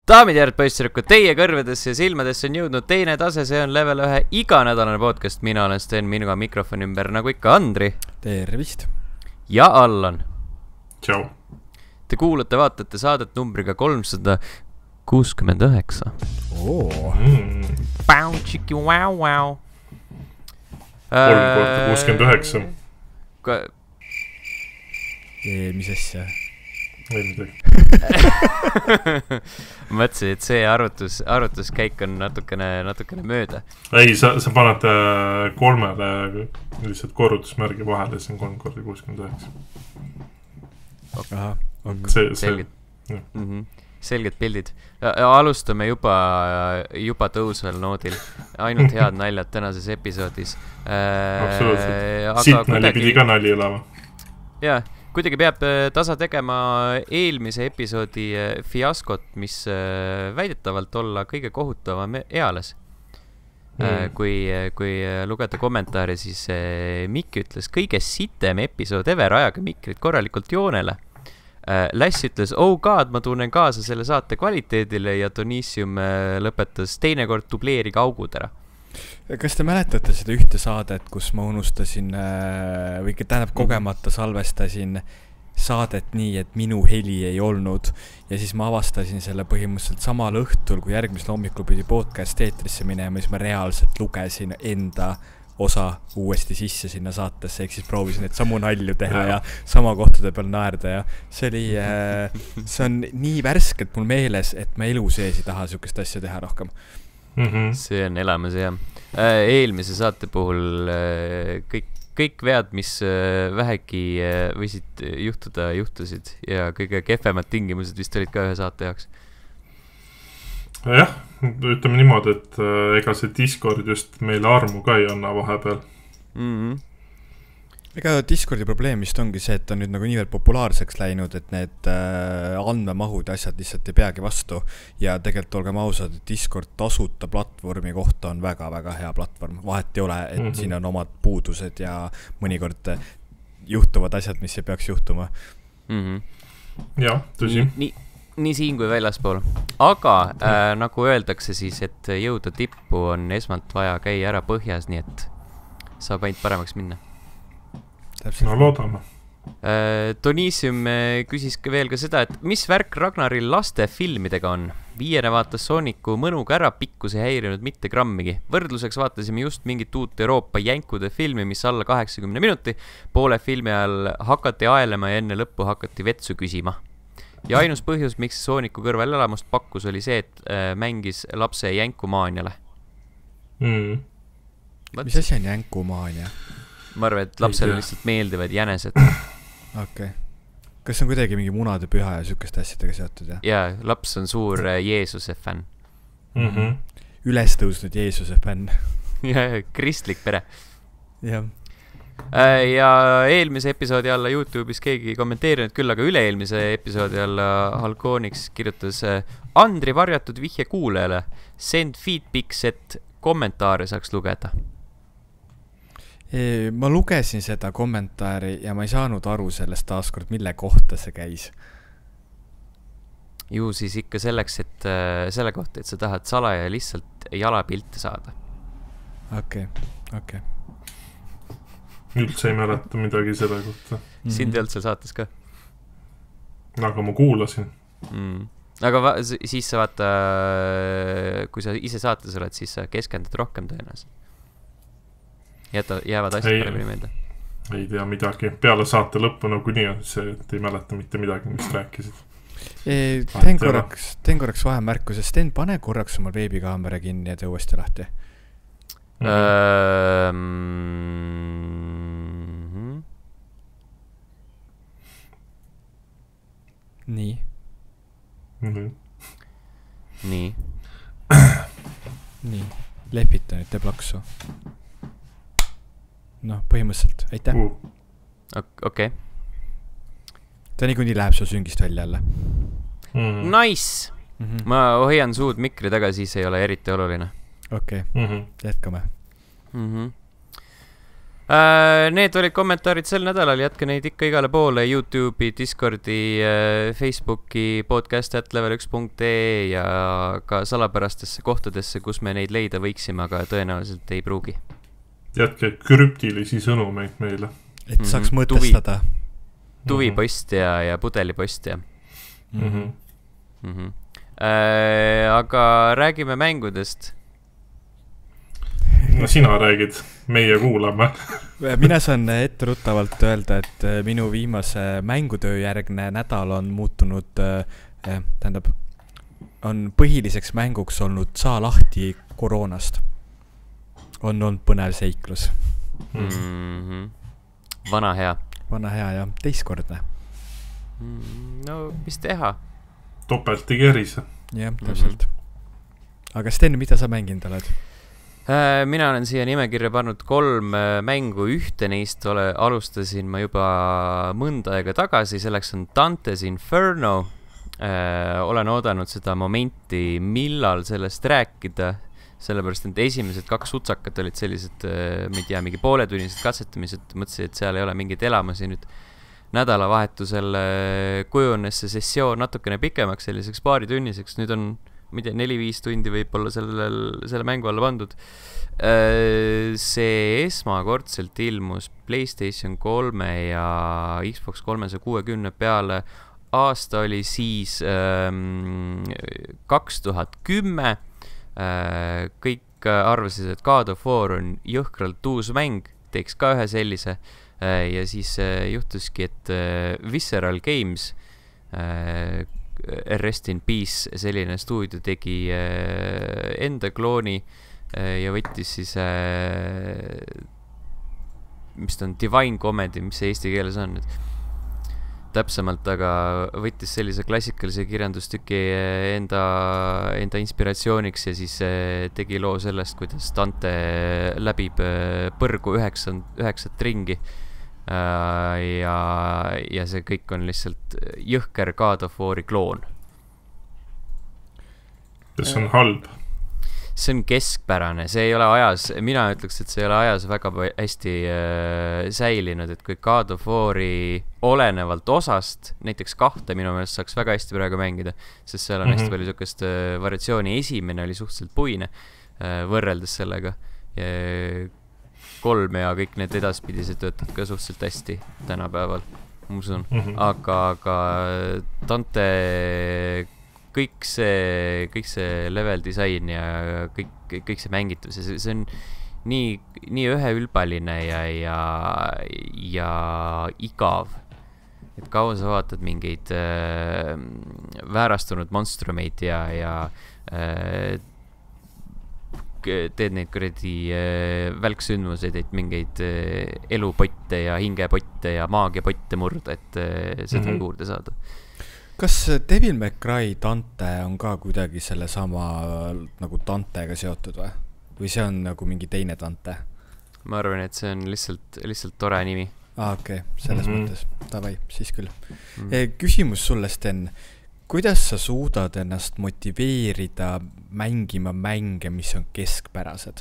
Daamid ja härrad poissirukkud, teie kõrvedesse ja silmadesse on jõudnud teine tase, see on level 1 iganädalane podcast. Mina olen Sten, minuga mikrofoni ümber nagu ikka Andri. Tervist. Ja Allan. Tšau. Te kuulate, vaatate saadet numbriga 369. Pau, tšiki, wow, wow. 3 korda 69. Mis asja? Ei midagi. Mõtlesin, et see arvutuskäik on natukene mööda. Ei, sa paned 3-le lihtsalt korrutusmärgi vahele, see on 3 korda 69. Aha, selged. Selged pildid. Alustame juba tõusval noodil. Ainult head naljad tänases episoodis. Absoluutselt. Siit nali pidi ka nali olema. Jaa. Kuidagi peab tasa tegema eelmise episoodi fiaskot, mis väidetavalt olla kõige kohutavam eales. Kui lugeda kommentaare, siis Mikk ütles kõige sitem episood ever, ajaga mikrid korralikult joonele. Lass ütles, oh god, ma tunnen kaasa selle saate kvaliteedile ja Donissium lõpetas teinekord dubleeriga augud ära. Kas te mäletate seda ühte saadet, kus ma unustasin või tähendab kogemata salvestasin saadet nii, et minu heli ei olnud ja siis ma avastasin selle põhimõtteliselt samal õhtul, kui järgmisel hommikul pidi podcast eetrisse minema, siis ma reaalselt lugesin enda osa uuesti sisse sinna saatesse, ehk siis proovisin et samu nalju teha ja sama kohtade peal naerda ja see on nii värskelt mul meeles, et ma elu sees ei taha sükest asja teha rohkem. See on elamas jah. Eelmise saate puhul kõik vead, mis vähegi võisid juhtuda, juhtusid ja kõige kehvemad tingimused vist olid ka ühe saate jaoks. Jah, ütleme niimoodi, et ega see Discord just meile armu ka ei anna vahepeal. Ega Discordi probleem vist ongi see, et ta on nüüd nagu niivõrd populaarseks läinud, et need andmemahud ja asjad lihtsalt ei peagi vastu ja tegelikult olgem ausad, et Discord tasuta platvormi kohta on väga-väga hea platvorm. Vahet ei ole, et siin on omad puudused ja mõnikord juhtuvad asjad, mis ei peaks juhtuma. Jah, tõsi. Nii siin kui väljaspool. Aga nagu öeldakse siis, et jõuda tippu on esmalt vaja käia ära põhjas, nii et saab ainult paremaks minna. No loodame. Donissium küsis veel ka seda, et mis värk Ragnaril laste filmidega on? 5 vaatas Sooniku mõnuga ära, pikkus ei häirinud mitte grammigi. Võrdluseks vaatasime just mingit uut Euroopa jänkude filmi, mis alla 80 minuti. Poole filmi ajal hakati aelema ja enne lõppu hakati vetsu küsima. Ja ainus põhjus, miks Sooniku kõrval elamust pakkus, oli see, et mängis lapse jänkumaaniale. Mis asi on jänkumaania? Ma arvan, et lapsele lihtsalt meeldivad jänesed. Okei. Kas on kuidagi mingi munade püha ja sükeste asjadega seotud? Jaa, laps on suur Jeesuse fänn. Üles tõusnud Jeesuse fänn. Ja kristlik pere. Ja eelmise episoodi alla YouTube'is keegi kommenteerinud küll, aga üle-eelmise episoodi alla Halkooniks kirjutas Andri varjatud vihje kuulajale. Send feedbacks, et kommentaare saaks lugeda. Ma lugesin seda kommentaari ja ma ei saanud aru sellest taaskord, mille kohta see käis. Ju siis ikka selleks, et selle kohta, et sa tahad salaja lihtsalt jalapilte saada. Okei. Üldse ei mäleta midagi selle kohta. Sind ei olnud seal saates ka? Aga ma kuulasin. Aga siis sa vaata, kui sa ise saates oled, siis sa keskendud rohkem tõenäoliselt. Jäävad asjad paremini meelde. Ei tea midagi. Peale saate lõppu nagu nii on see, et ei mäleta mitte midagi, mis rääkisid. Teen korraks vahemärkuse. Sten, pane korraks oma veebikaamera kinni ja tee uuesti lahti. Nii. Nii. Lepita nüüd, tee plaksu. No, põhimõtteliselt. Aitäh. Okei. Ta niikuinii läheb su süngist välja jälle. Nice! Ma hoian suud mikri taga, siis ei ole eriti oluline. Okei. Jätkame. Need olid kommentaarid sel nädalal, jätke neid ikka igale poole, YouTube'i, Discordi, Facebooki, podcast@level1.ee ja ka salapärastesse kohtadesse, kus me neid leida võiksime, aga tõenäoliselt ei pruugi. Jätke krüptilisi sõnumeid meile. Et saaks mõtestada. Tuvipost ja pudelipost ja. Aga räägime mängudest. No sina räägid, meie kuulame. Mina saan etteruttavalt öelda, et minu viimase mängutöö järgne nädal on muutunud, on põhiliseks mänguks olnud saa lahti koroonast. On olnud põnev seiklus. Vana hea. Vana hea ja teistkordne. No, mis teha? Topelt ei kerise. Jah, täpselt. Aga Sten, mida sa mänginud oled? Mina olen siia nimekirja pannud 3 mängu, ühte neist alustasin ma juba mõnda aega tagasi, selleks on Dante's Inferno. Olen oodanud seda momenti, millal sellest rääkida, sellepärast et esimesed 2 sutsakat olid sellised, ma ei tea, mingi pooletunnised katsetamised, mõtlesin, et seal ei ole mingit elamusi nüüd. Nädalavahetusel kujunes see sessioon natukene pikemaks, selliseks paaritunniseks, nüüd on ma ei tea, 4-5 tundi võib olla selle mängu alla pandud. See esmakordselt ilmus PlayStation 3 ja Xbox 360 peale. Aasta oli siis 2010. Kõik arvasid, et God of War on jõhkralt uus mäng, teeks ka ühe sellise. Ja siis juhtuski, et Visceral Games, Rest in Peace, selline stuudio tegi enda klooni ja võttis siis mis ta on, Divine Comedy, mis see eesti keeles on nüüd täpsemalt, aga võttis sellise klassikalise kirjandustüki enda inspiratsiooniks ja siis tegi loo sellest, kuidas Dante läbib põrgu 9 ringi. Ja see kõik on lihtsalt jõhker God of War'i kloon. See on halb. See on keskpärane, see ei ole ajas, mina ütleks, et see ei ole ajas väga hästi säilinud, et kui God of War'i olenevalt osast, näiteks 2 minu meelest saaks väga hästi praegu mängida, sest seal on hästi palju sukest variatsiooni, esimene oli suhteliselt puine võrreldes sellega. 3 ja kõik need edaspidised töötavad ka suhteliselt hästi tänapäeval, ma usun. Aga Dante, kõik see level disain ja kõik see mängitus, see on nii üheülbaline ja igav. Et kaua sa vaatad mingeid väärastunud monstrumeid ja teed neid kuradi välksündmuseid, et mingeid elupotte ja hingepotte ja maagiapotte murda, et seda juurde saada. Kas Devil May Cry Dante on ka kuidagi selle sama nagu Dantega seotud või? Või see on nagu mingi teine Dante? Ma arvan, et see on lihtsalt tore nimi. Okei, selles mõttes. Davai, siis küll. Küsimus sulle, Sten. Kuidas sa suudad ennast motiveerida mängima mänge, mis on keskpärased?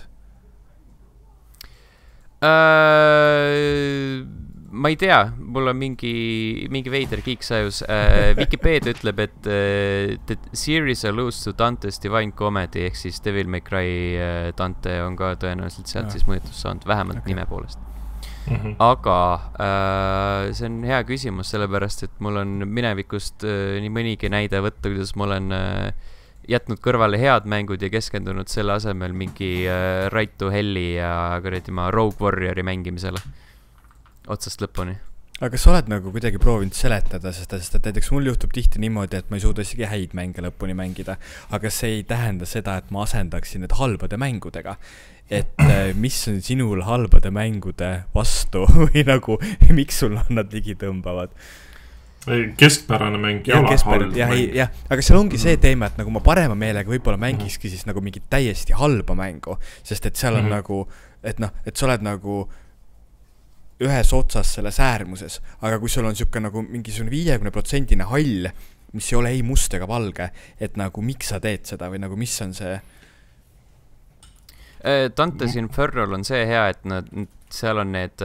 Ma ei tea, mul on mingi veider kiiksajus. Wikipedia ütleb, et the series alludes to Dante's Divine Comedy ehk siis Devil May Cry Dante on ka tõenäoliselt sealt siis mõjutus saanud, vähemalt nime poolest. Aga see on hea küsimus, sellepärast, et mul on minevikust nii mõnigi näide võtta, kuidas ma olen jätnud kõrvale head mängud ja keskendunud selle asemel mingi Right to Helli ja Rogue Warriori mängimisele otsast lõpuni. Aga sa oled nagu kuidagi proovinud seletada, sest et näiteks mul juhtub tihti niimoodi, et ma ei suuda isegi häid mänge lõpuni mängida, aga see ei tähenda seda, et ma asendaksin need halbade mängudega. Et mis on sinul halbade mängude vastu või nagu, miks sul on nad ligi tõmbavad? Keskpärane mäng ei ole halb mäng. Jah, aga seal ongi see teema, et nagu ma parema meelega võib-olla mängiski siis nagu mingi täiesti halba mängu, sest et seal on nagu, et sa oled nagu ühes otsas selles äärmuses, aga kui sul on siuke nagu mingisugune 50% hall, mis ei ole ei must ega valge, et nagu miks sa teed seda või nagu mis on see? Dante's Infernal on see hea, et seal on need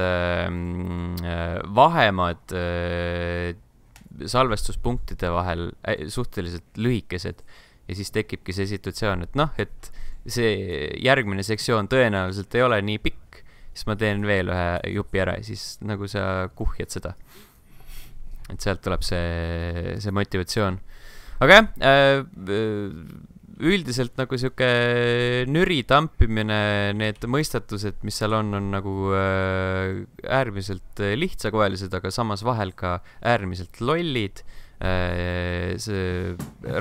vahemad salvestuspunktide vahel suhteliselt lühikesed ja siis tekibki see situatsioon, et noh, et see järgmine sektsioon tõenäoliselt ei ole nii pikk, siis ma teen veel ühe jupi ära ja siis nagu sa kuhjad seda. Et sealt tuleb see motivatsioon. Aga jah, üldiselt nagu siuke nüri tampimine, need mõistatused, mis seal on nagu äärmiselt lihtsakoelised, aga samas vahel ka äärmiselt lollid. See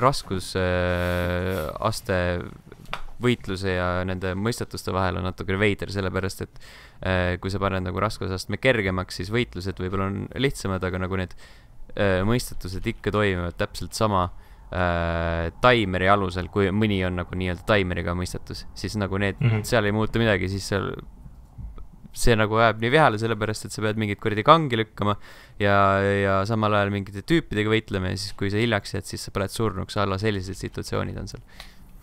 raskusaste võitluse ja nende mõistatuste vahel on natuke veider, sellepärast et kui sa paned nagu raskusastme kergemaks, siis võitlused võib-olla on lihtsamad, aga nagu need mõistatused ikka toimivad täpselt sama taimeri alusel, kui mõni on nagu nii-öelda taimeriga mõistatus, siis nagu need, seal ei muuta midagi, siis seal see nagu ajab nii vihale, sellepärast et sa pead mingit kuradi kangi lükkama ja samal ajal mingite tüüpidega võitlema ja siis kui sa hiljaks jääd, siis sa põled surnuks, alla sellised situatsioonid on seal.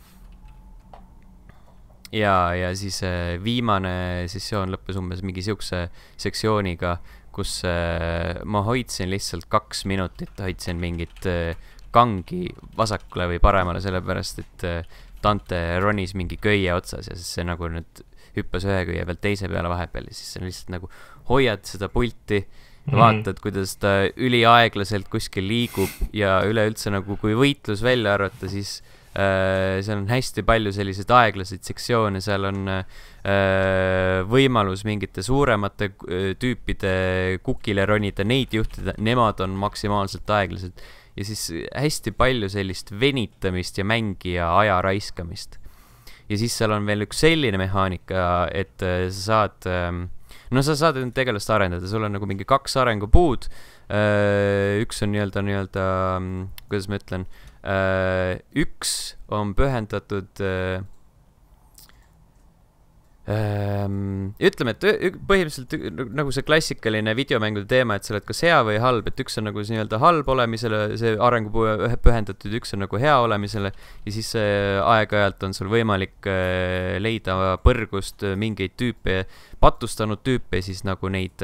Ja siis viimane sessioon lõppes umbes mingi siukse sektsiooniga, kus ma hoidsin lihtsalt 2 minutit, hoidsin mingit kangi vasakule või paremale, sellepärast et Dante ronis mingi köie otsas ja siis see nagu nüüd hüppas ühe köie pealt teise peale vahepeal ja siis sa lihtsalt nagu hoiad seda pulti ja vaatad, kuidas ta üliaeglaselt kuskil liigub ja üleüldse nagu kui võitlus välja arvata, siis seal on hästi palju selliseid aeglaseid sektsioone, seal on võimalus mingite suuremate tüüpide kukile ronida, neid juhtida, nemad on maksimaalselt aeglased ja siis hästi palju sellist venitamist ja mängija aja raiskamist. Ja siis seal on veel üks selline mehaanika, et sa saad tegelast arendada, sul on nagu mingi 2 arengupuud, üks on nii-öelda, kuidas ma ütlen, üks on pühendatud ütleme, et põhimõtteliselt nagu see klassikaline videomängude teema, et sa oled kas hea või halb, et üks on nagu nii-öelda halb olemisele, see arengupuu pühendatud, üks on nagu hea olemisele ja siis aeg-ajalt on sul võimalik leida põrgust mingeid tüüpe, patustanud tüüpe, siis nagu neid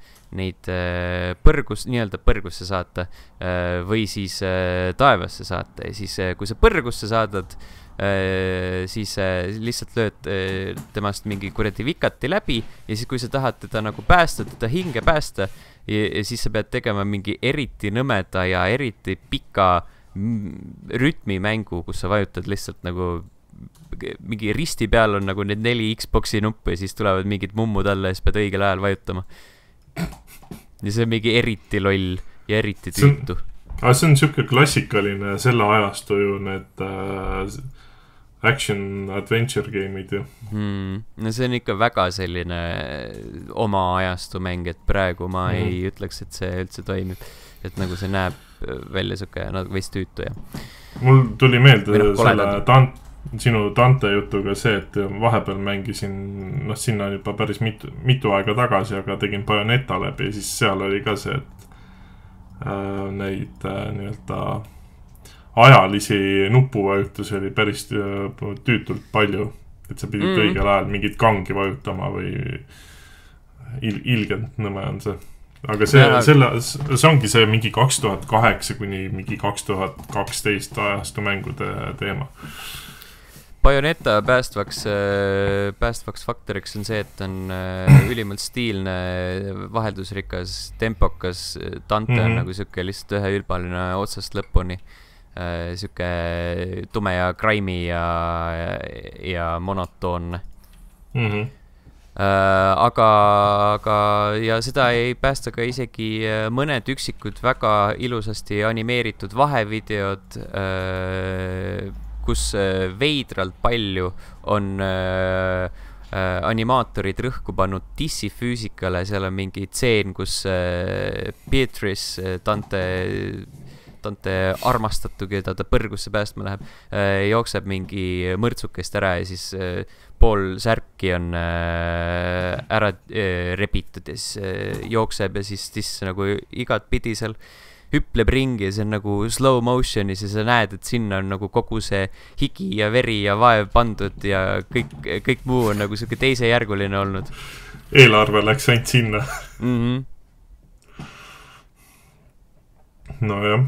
nii-öelda põrgusse saata või siis taevasse saata ja siis kui sa põrgusse saadad, siis lihtsalt lööd temast mingi kuradi vikati läbi ja siis kui sa tahad teda nagu päästa, teda hinge päästa ja siis sa pead tegema mingi eriti nõmeda ja eriti pika rütmimängu, kus sa vajutad lihtsalt nagu mingi risti peal on nagu need 4 Xboxi nuppe ja siis tulevad mingid mummud alla ja siis pead õigel ajal vajutama ja see on mingi eriti loll ja eriti tüütu. See on siuke klassikaline selle ajastu ju need action adventure game'id ju. No see on ikka väga selline oma ajastu mäng, et praegu ma ei ütleks, et see üldse toimib. Et nagu see näeb välja siuke nagu veist tüütu ja. Mul tuli meelde selle sinu Dante jutuga see, et vahepeal mängisin, sinna juba päris mitu aega tagasi, aga tegin Bayonetta läbi ja siis seal oli ka see, et neid nii-öelda ajalisi nupuvajutusi oli päris tüütult palju, et sa pidid õigel ajal mingit kangi vajutama või ilgelt nõme on see. Aga see ongi see mingi 2008 kuni mingi 2012 ajastu mängude teema. Bayonetta päästvaks faktoriks on see, et on ülimalt stiilne, vaheldusrikas, tempokas, Dante on nagu siuke lihtsalt ühe ülbaline otsast lõpuni. Siuke tume ja graimi ja monotoonne. Aga ja seda ei päästa ka isegi mõned üksikud väga ilusasti animeeritud vahevideod, kus veidralt palju on animaatorid rõhku pannud dissifüüsikale, seal on mingi tseen, kus Beatrice, Dante armastatu, keda ta põrgusse päästma läheb, jookseb mingi mõrtsukest ära ja siis pool särki on ära rebitud ja siis jookseb ja siis nagu igat pidi seal hüpleb ringi ja see on nagu slow motion'is ja sa näed, et sinna on nagu kogu see higi ja veri ja vaev pandud ja kõik muu on nagu siuke teisejärguline olnud. Eelarve läks ainult sinna. Nojah.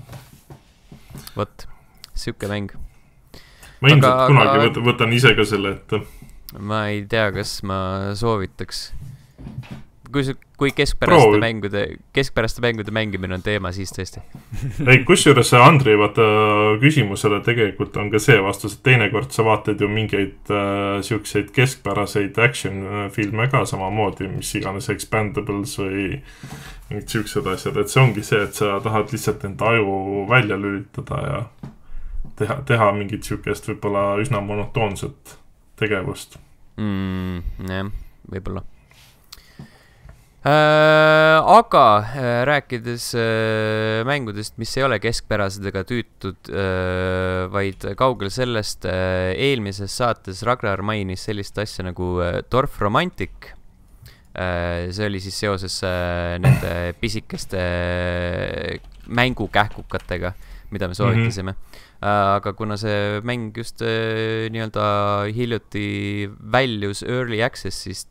Vot, siuke mäng. Ma ilmselt kunagi võtan ise ka selle ette. Ma ei tea, kas ma soovitaks. Kui keskpäraste mängude mängimine on teema, siis tõesti. Ei, kusjuures Andri, vaata küsimusele tegelikult on ka see vastus, et teinekord sa vaatad ju mingeid siukseid keskpäraseid action filme ka samamoodi, mis iganes Expendables või mingid siuksed asjad, et see ongi see, et sa tahad lihtsalt enda aju välja lülitada ja teha mingit siukest võib-olla üsna monotoonset tegevust. Jah, võib-olla. Aga rääkides mängudest, mis ei ole keskpärased ega tüütud, vaid kaugel sellest, eelmises saates Ragnar mainis sellist asja nagu Dorf Romantic. See oli siis seoses nende pisikeste mängukähkukatega, mida me soovitasime. Aga kuna see mäng just nii-öelda hiljuti väljus Early Accessist,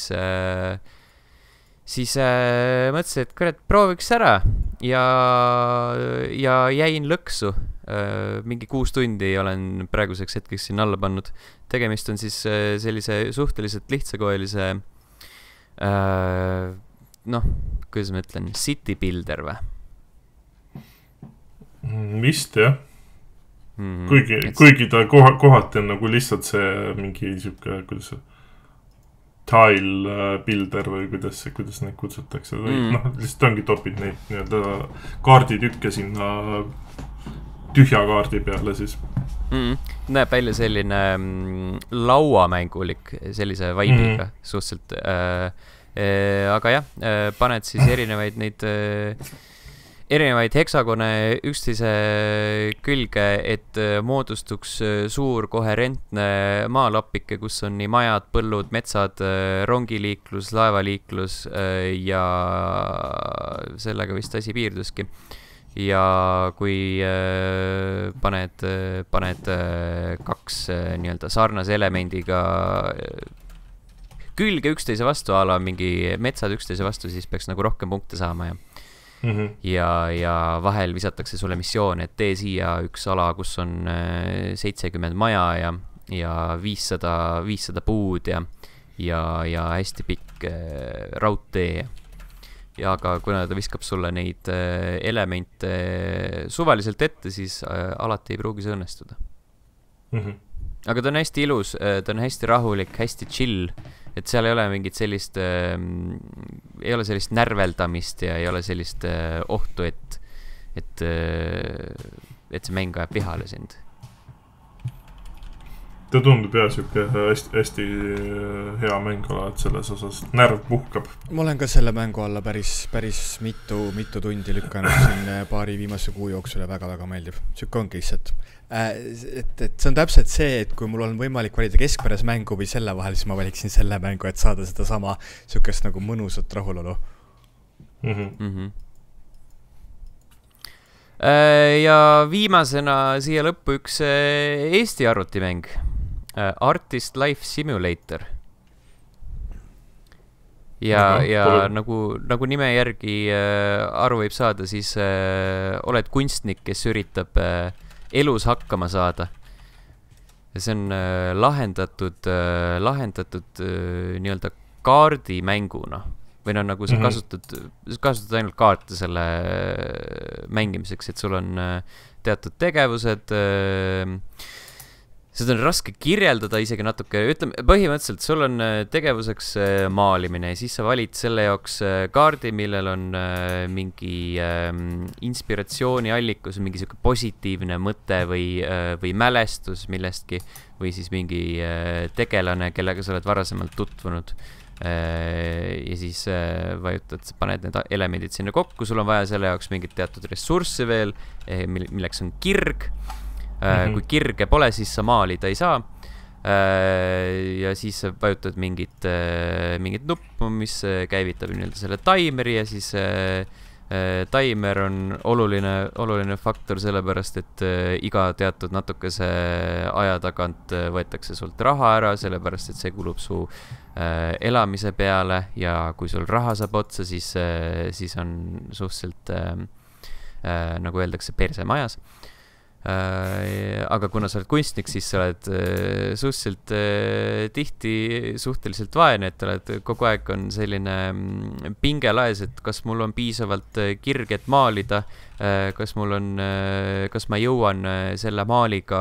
siis mõtlesin, et kurat, prooviks ära ja jäin lõksu. Mingi 6 tundi olen praeguseks hetkeks siin alla pannud. Tegemist on siis sellise suhteliselt lihtsakoelise kuidas ma ütlen, city builder või? Vist jah. Kuigi ta kohati on nagu lihtsalt see mingi siuke, kuidas see tile builder või kuidas neid kutsutakse lihtsalt ongi topid neid nii-öelda kaarditükke sinna tühja kaardi peale siis näeb välja selline lauamängulik sellise vaibiga suhteliselt aga jah, paned siis erinevaid heksagone üksteise külge, et moodustuks suur koherentne maalapike, kus on nii majad, põllud, metsad, rongiliiklus, laevaliiklus ja sellega vist asi piirduski. Ja kui paned 2 nii-öelda sarnase elemendiga külge üksteise vastu, ala mingi metsad üksteise vastu, siis peaks nagu rohkem punkte saama ja vahel visatakse sulle missioon, et tee siia üks ala, kus on 70 maja ja 500 puud ja hästi pikk raudtee. Ja aga kuna ta viskab sulle neid elemente suvaliselt ette, siis alati ei pruugi see õnnestuda. Aga ta on hästi ilus, ta on hästi rahulik, hästi chill, et seal ei ole mingit sellist närveldamist ja ei ole sellist ohtu, et see mäng ajab vihale sind. Ta tundub jah siuke hästi hea mäng ala, et selles osas närv puhkab. Ma olen ka selle mängu alla päris mitu tundi lükanud siin paari viimase kuu jooksul ja väga-väga meeldib. Siuke ongi lihtsalt. Et see on täpselt see, et kui mul on võimalik valida keskpäras mängu või selle vahel, siis ma valiksin selle mängu, et saada seda sama siukest nagu mõnusat rahulolu. Ja viimasena siia lõppu üks Eesti arvutimäng. Artist Life Simulator. Ja nagu nime järgi aru võib saada, siis oled kunstnik, kes üritab elus hakkama saada. See on lahendatud nii-öelda kaardimänguna. Või nagu sa kasutad ainult kaarte selle mängimiseks, et sul on teatud tegevused. Seda on raske kirjeldada isegi natuke. Ütleme, põhimõtteliselt sul on tegevuseks maalimine ja siis sa valid selle jaoks kaardi, millel on mingi inspiratsiooniallikus, mingi siuke positiivne mõte või mälestus millestki või siis mingi tegelane, kellega sa oled varasemalt tutvunud. Ja siis vajutad, paned need elemendid sinna kokku, sul on vaja selle jaoks mingit teatud ressurssi veel, milleks on kirg. Kui kirge pole, siis sa maalida ei saa. Ja siis vajutad mingit nuppu, mis käivitab nii-öelda selle taimeri ja siis Timer on oluline faktor sellepärast, et iga teatud natukese aja tagant võetakse sult raha ära, sellepärast et see kulub su elamise peale ja kui sul raha saab otsa, siis on suhteliselt, nagu öeldakse, perse majas. Aga kuna sa oled kunstnik, siis sa oled suhteliselt tihti suhteliselt vaene, et oled kogu aeg on selline pingelaes, et kas mul on piisavalt kirg, et maalida, kas ma jõuan selle maaliga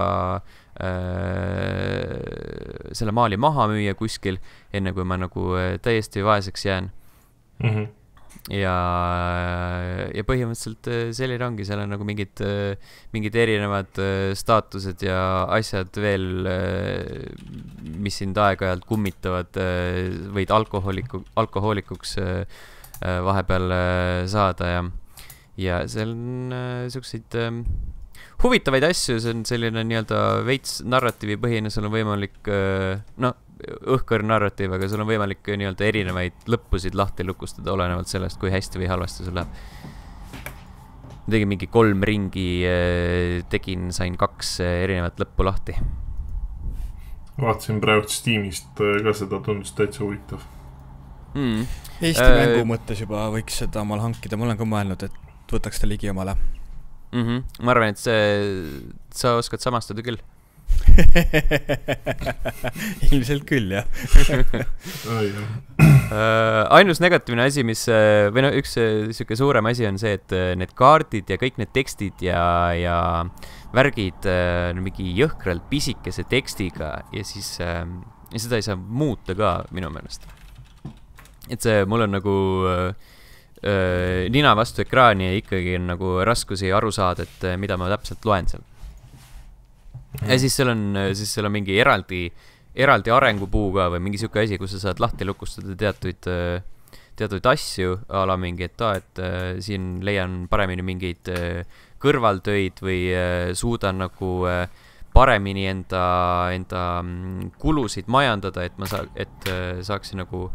selle maali maha müüa kuskil, enne kui ma nagu täiesti vaeseks jään. Ja põhimõtteliselt selline ongi, seal on nagu mingid erinevad staatused ja asjad veel, mis sind aeg-ajalt kummitavad, võid alkohoolikuks vahepeal saada ja seal on selliseid huvitavaid asju, see on selline nii-öelda veits narratiivi põhine, sul on võimalik, õhkõr narratiiv, aga sul on võimalik nii-öelda erinevaid lõppusid lahti lukustada, olenevalt sellest, kui hästi või halvasti sul läheb. Tegin mingi 3 ringi, sain 2 erinevat lõppu lahti. Vaatasin praegu Steamist ka seda, tundus täitsa huvitav. Eesti mängu mõttes juba võiks seda omal hankida, ma olen ka mõelnud, et võtaks ta ligi omale. Ma arvan, et sa oskad samastada küll. Ilmselt küll, jah. Ainus negatiivne asi, või üks siuke suurem asi on see, et need kaardid ja kõik need tekstid ja värgid mingi jõhkralt pisikese tekstiga ja siis seda ei saa muuta ka minu meelest. Et see mul on nagu nina vastu ekraani ja ikkagi on nagu raskusi aru saada, et mida ma täpselt loen seal. Ja siis seal on mingi eraldi arengupuu ka või mingi siuke asi, kus sa saad lahti lukustada teatuid asju, ala mingi, et siin leian paremini mingeid kõrvaltöid või suudan nagu paremini enda kulusid majandada, et saaksin nagu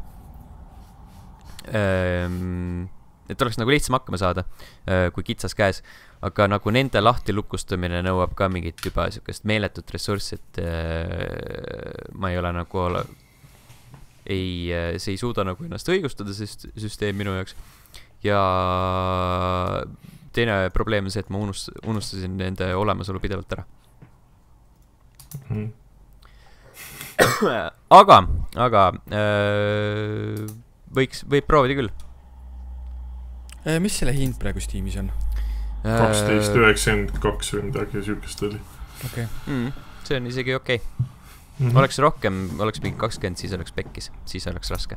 et oleks nagu lihtsam hakkama saada, kui kitsas käes. Aga nagu nende lahti lukustamine nõuab ka mingit juba siukest meeletut ressurssi, et ma ei ole nagu see ei suuda nagu ennast õigustada, see süsteem minu jaoks. Ja teine probleem on see, et ma unustasin nende olemasolu pidevalt ära. Aga võib proovida küll. Mis selle hind praegu Steamis on? 12.92 või midagi siukest oli. Okay. See on isegi okei. Oleks rohkem, oleks mingi 20, siis oleks pekkis, siis oleks raske.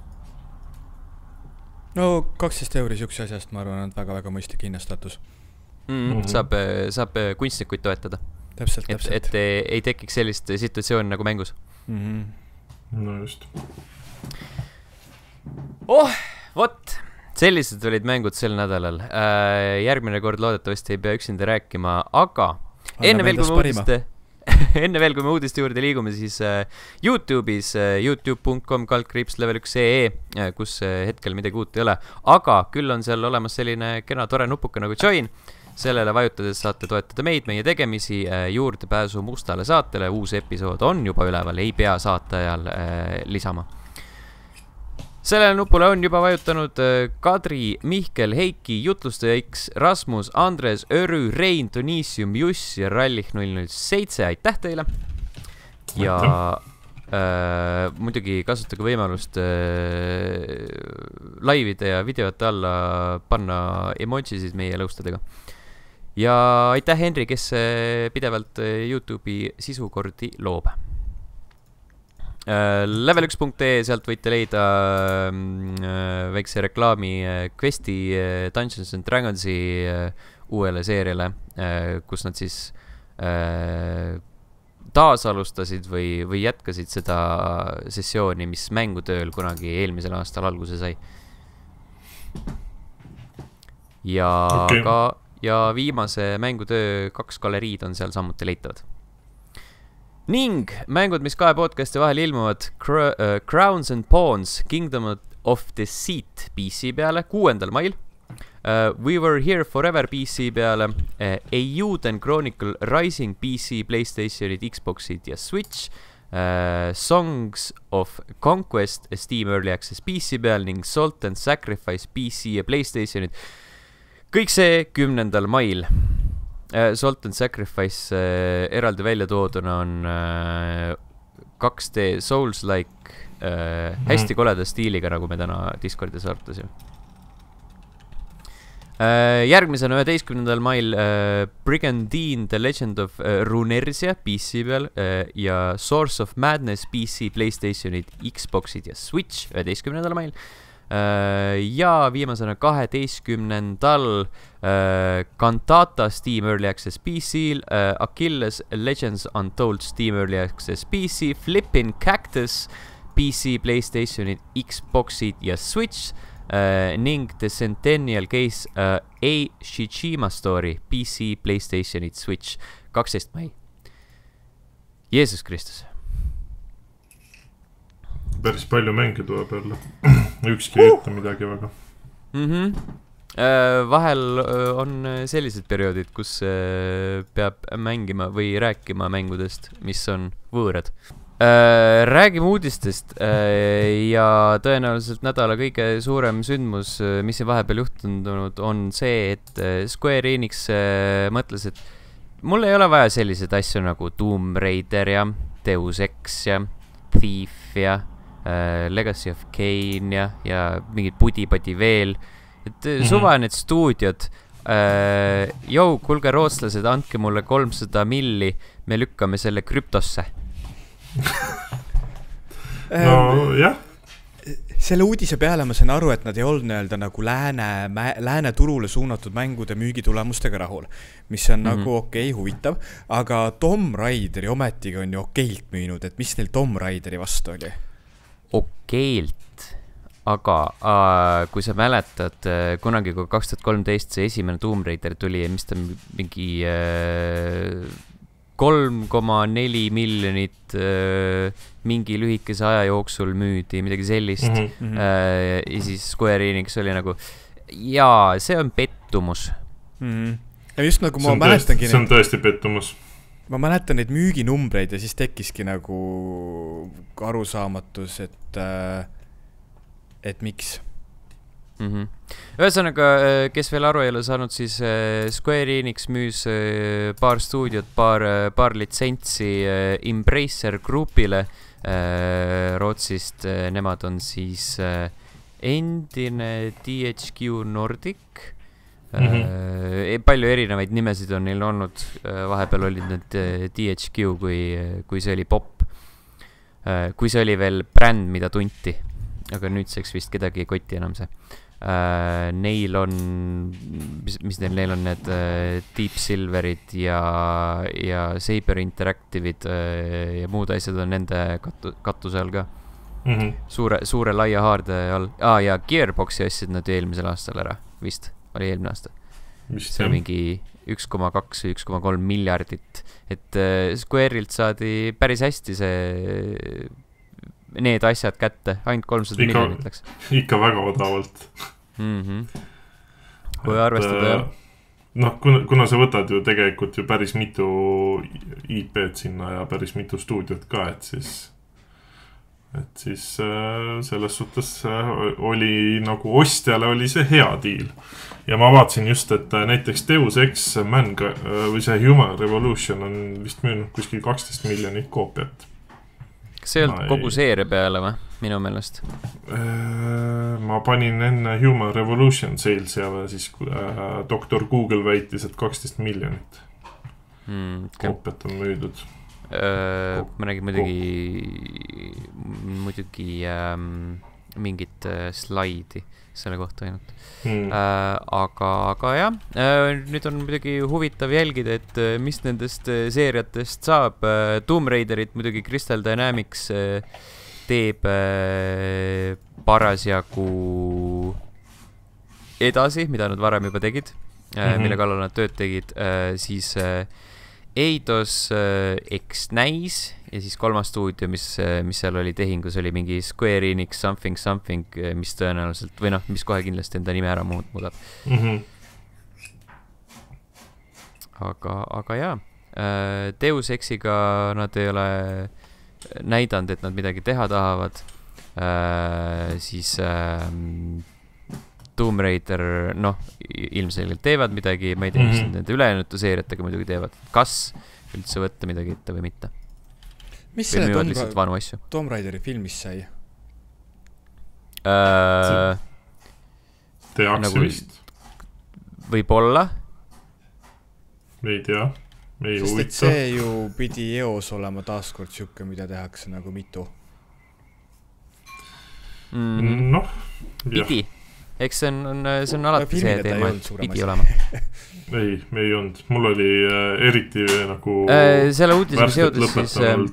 No 12 € siukse asjast, ma arvan, on väga-väga mõistlik hinnastatus. Saab kunstnikuid toetada. Täpselt. Et ei tekiks sellist situatsiooni nagu mängus. No just. Vot, sellised olid mängud sel nädalal. Järgmine kord loodetavasti ei pea üksinda rääkima, aga enne veel, kui me uudiste juurde liigume, siis YouTube'is youtube.com/level1.ee, kus hetkel midagi uut ei ole, aga küll on seal olemas selline kena tore nupuke nagu join. Sellele vajutades saate toetada meid, meie tegemisi, juurdepääsu mustale saatele. Uus episood on juba üleval, ei pea saate ajal lisama. Sellele nupule on juba vajutanud Kadri, Mihkel, Heiki, Jutlustaja X, Rasmus, Andres, Örü, Rein, Donissium, Juss ja Rallih 007. Aitäh teile! Ja muidugi kasutage võimalust laivide ja videote alla panna emojisid meie lõustadega. Ja aitäh Henri, kes pidevalt YouTube'i sisukordi loob. Level1.ee, sealt võite leida väikse reklaami Questi Dungeons and Dragonsi uuele seeriale, kus nad siis taasalustasid või jätkasid seda sessiooni, mis mängutööl kunagi eelmisel aastal alguse sai. Ja viimase mängutöö 2 galeriid on seal samuti leitavad. Ning mängud, mis 2 podcasti vahel ilmuvad, Crowns and Pawns, Kingdom of Deceit PC peale 6. mail, We Were Here Forever PC peale, Eiyuden Chronicle Rising PC, PlayStationid, Xboxid ja Switch, Songs of Conquest Steam Early Access PC peal ning Salt and Sacrifice PC ja PlayStationid. Kõik see 10. mail. Salt and Sacrifice eraldi välja tooduna on 2D Souls-like hästi koleda stiiliga, nagu me täna Discordis artasime. Järgmisena 11. mail Brigandine The Legend of Runetersia PC peal ja Source of Madness PC, PlayStationid, Xboxid ja Switch 11. mail. Ja viimasena 12. Cantata Steam Early Access PC, Achilles Legends Untold Steam Early Access PC, Flippin' Cactus PC, PlayStationid, Xboxid ja Switch ning The Centennial Case A Shijima Story PC, PlayStationid, Switch 12. mai. Jeesus Kristus. Päris palju mänge tuleb jälle. Ükski ei ütle midagi väga. Vahel on sellised perioodid, kus peab mängima või rääkima mängudest, mis on võõrad. Räägime uudistest ja tõenäoliselt nädala kõige suurem sündmus, mis vahepeal juhtunud, on see, et Square Enix mõtles, et mul ei ole vaja selliseid asju nagu Tomb Raider ja Deus Ex ja Thief ja Legacy of Kain ja mingid pudi-padi veel, et suva need stuudiod, kuulge rootslased, andke mulle 300 milli, me lükkame selle krüptosse. No jah. Selle uudise peale ma sain aru, et nad ei olnud nii-öelda nagu lääne turule suunatud mängude müügitulemustega rahul, mis on nagu okei, huvitav, aga Tomb Raideri ometigi on ju okeilt müünud, et mis neil Tomb Raideri vastu oli? Okeilt, aga kui sa mäletad, kunagi kui 2013 see esimene Tomb Raider tuli, mis ta mingi 3,4 miljonit mingi lühikese aja jooksul müüdi, midagi sellist. Ja siis Square Enix oli nagu, jaa, see on pettumus. Ja just nagu ma mäletangi... See on tõesti pettumus. Ma mäletan neid müüginumbreid ja siis tekkiski nagu arusaamatus, et miks. Ühesõnaga, kes veel aru ei ole saanud, siis Square Enix müüs paar stuudiot, paar litsentsi Embracer Groupile Rootsist. Nemad on siis endine THQ Nordic. Palju erinevaid nimesid on neil olnud. Vahepeal olid need THQ, kui see oli pop. Kui see oli veel bränd, mida tunti. Aga nüüdseks vist kedagi ei koti enam see. Neil on, mis neil on need Deep Silverid ja Saber Interactive'id ja muud asjad on nende katuse all ka. Suure laia haarde all. Ja Gearboxi asjad nad eelmisel aastal ära, vist oli eelmine aasta. See on mingi 1,2 või 1,3 miljardit. Et Square'ilt saadi päris hästi need asjad kätte, ainult 300 miljonit läks. Ikka väga odavalt. Kui arvestada, jah. Noh, kuna sa võtad ju tegelikult ju päris mitu IP-d sinna ja päris mitu stuudiot ka, et siis selles suhtes oli nagu ostjale oli see hea deal. Ja ma vaatasin just, et näiteks Deus Ex või see Human Revolution on vist müünud kuskil 12 miljonit koopiat. Kas see olnud kogu seeria peale või? Minu meelest. Ma panin enne Human Revolution sales ja siis Dr. Google väitis, et 12 miljonit koopiat on müüdud. Ma nägin muidugi mingit slaidi selle kohta ainult. Aga jah, nüüd on muidugi huvitav jälgida, et mis nendest seeriatest saab. Tomb Raiderit muidugi Crystal Dynamics teeb parasjagu edasi, mida nad varem juba tegid, mille kallal nad tööd tegid, siis Eidos X-Näis ja siis kolmas stuudio, mis seal oli tehingus, oli mingi Square Enix something, mis tõenäoliselt, või noh, mis kohe kindlasti enda nime ära muudab. Aga jaa, Deus Exiga nad ei ole näidanud, et nad midagi teha tahavad. Siis Tomb Raider, noh, ilmselgelt teevad midagi, ma ei tea, mis nende ülejäänutu seeriatega muidugi teevad. Kas üldse võtta midagi ette või mitte? Mis või selle lihtsalt vanu asju? Tomb Raideri filmis sai? Tehakse nagu, vist. Võib-olla. Ei tea. Sest et see ju pidi eos olema taaskord siuke, mida tehakse nagu mitu. Noh, pidi. Eks see on alati see teema, et pidi olema. ei olnud. Mul oli eriti nagu selle uudisega seodes siis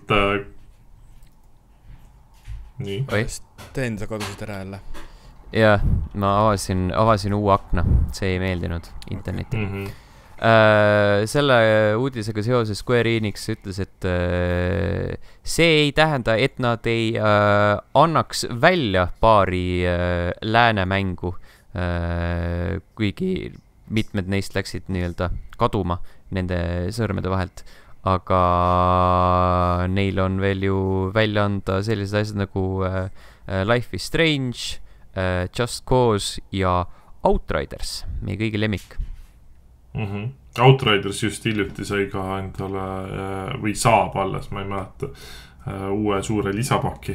nii. Teen sa kodusid ära jälle. Jah, ma avasin uue akna. See ei meeldinud internetil. Selle uudisega seoses Square Enix ütles, et see ei tähenda, et nad ei annaks välja paari läänemängu, kuigi mitmed neist läksid nii-öelda kaduma nende sõrmede vahelt, aga neil on veel ju välja anda sellised asjad nagu Life is Strange, Just Cause ja Outriders, meie kõigi lemmik. Outriders just hiljuti sai ka endale või saab alles, ma ei mäleta, uue suure lisapaki.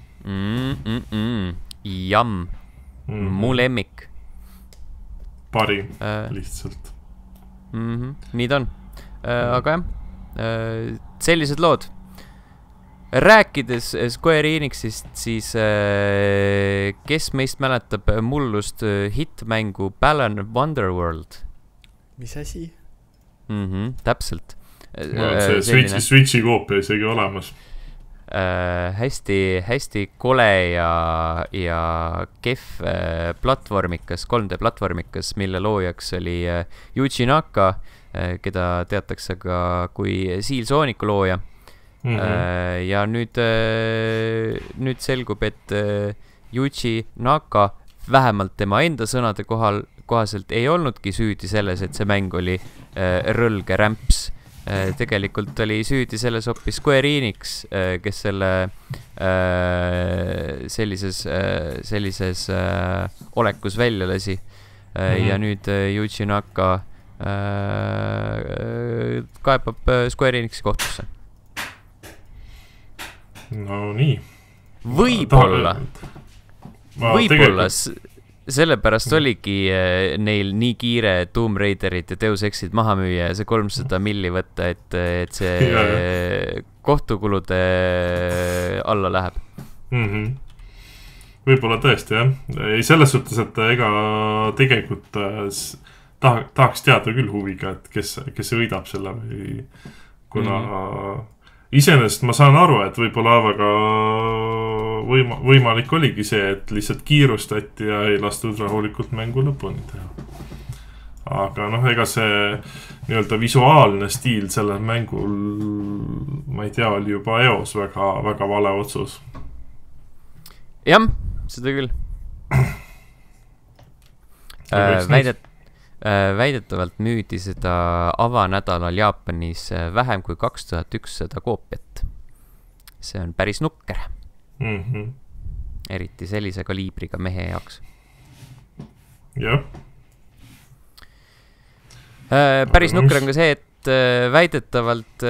Jam, mu lemmik. Parim, lihtsalt. Nii ta on. Aga jah, sellised lood. Rääkides Square Enixist, siis kes meist mäletab mullust hitmängu Balan Wonderworld? Mis asi? Täpselt. See Switchi koopia isegi olemas. Hästi kole ja kehv platvormikas, 3D platvormikas, mille loojaks oli Yuji Naka, keda teatakse ka kui Seal Sooniku looja. Ja nüüd selgub, et Yuji Naka vähemalt tema enda sõnade kohaselt ei olnudki süüdi selles, et see mäng oli rõlge rämps. Tegelikult oli süüdi selles hoopis Square Enix, kes selle sellises olekus välja lasi. Ja nüüd Yuji Naka kaebab Square Enixi kohtusse. No nii. Võib-olla sellepärast oligi neil nii kiire Tomb Raiderit ja Deus Exit maha müüa ja see 300 milli võtta, et see kohtukulude alla läheb. Võib-olla tõesti, jah. Ei selles suhtes, et ega tegelikult tahaks teada küll huviga, et kes võidab selle või kuna iseenesest ma saan aru, et võib-olla väga võimalik oligi see, et lihtsalt kiirustati ja ei lastud rahulikult mängu lõpuni teha. Aga noh, ega see nii-öelda visuaalne stiil sellel mängul, ma ei tea, oli juba eos väga, väga vale otsus. Jah, seda küll. Väidetavalt müüdi seda avanädalal Jaapanis vähem kui 2100 koopiat. See on päris nukker. Eriti sellise kaliibriga mehe jaoks. Jah. Päris nukker on ka see, et väidetavalt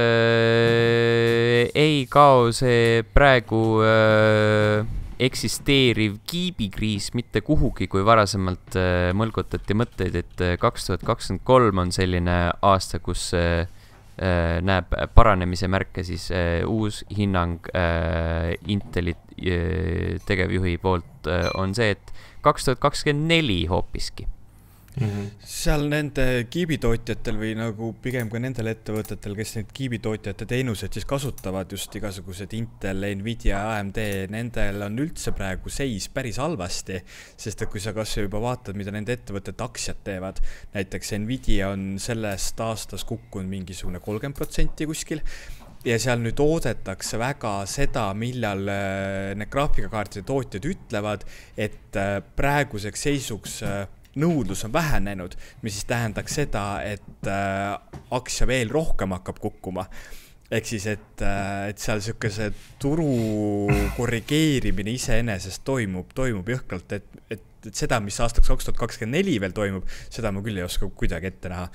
ei kao see praegu eksisteeriv kiibikriis mitte kuhugi, kui varasemalt mõlgutati mõtteid, et 2023 on selline aasta, kus näeb paranemise märke, siis uus hinnang Inteli tegevjuhi poolt on see, et 2024 hoopiski. Seal nende kiibitootjatel või nagu pigem ka nendel ettevõtetel, kes need kiibitootjate teenused siis kasutavad, just igasugused Intel, Nvidia, AMD, nendel on üldse praegu seis päris halvasti, sest et kui sa kas juba vaatad, mida nende ettevõtete aktsiad teevad, näiteks Nvidia on sellest aastas kukkunud mingisugune 30% kuskil, ja seal nüüd oodatakse väga seda, millal need graafikakaartide tootjad ütlevad, et praeguseks seisuks nõudlus on vähenenud, mis siis tähendaks seda, et aktsia veel rohkem hakkab kukkuma. Ehk siis, et seal selline turu korrigeerimine iseenesest toimub jõhkralt, et seda, mis aastaks 2024 veel toimub, seda ma küll ei oska kuidagi ette näha.